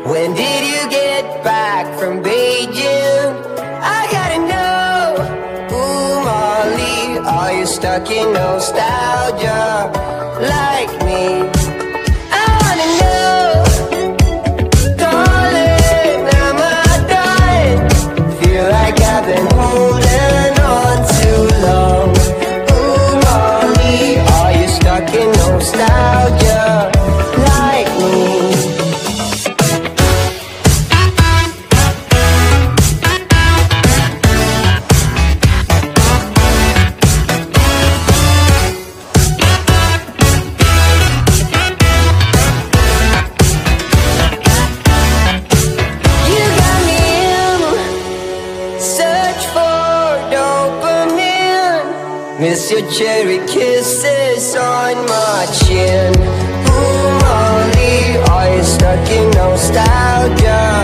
When did you get back from Beijing? I gotta know. Ooh, Molly, are you stuck in nostalgia like me? I wanna know, darling, am I dying? Feel like I've been holding on too long. Ooh, Molly, are you stuck in nostalgia like me? Miss your cherry kisses on my chin. Ooh, Molly, are you stuck in nostalgia?